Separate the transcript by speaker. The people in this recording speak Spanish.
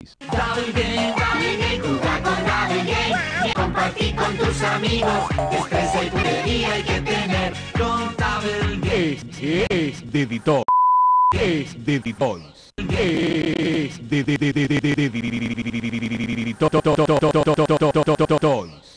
Speaker 1: Double game, juega con Double Game. Compartir con tus amigos, destreza y puntería hay que tener con Double Game.
Speaker 2: Es de Ditoys. Es de Ditoys. Es de Ditoys.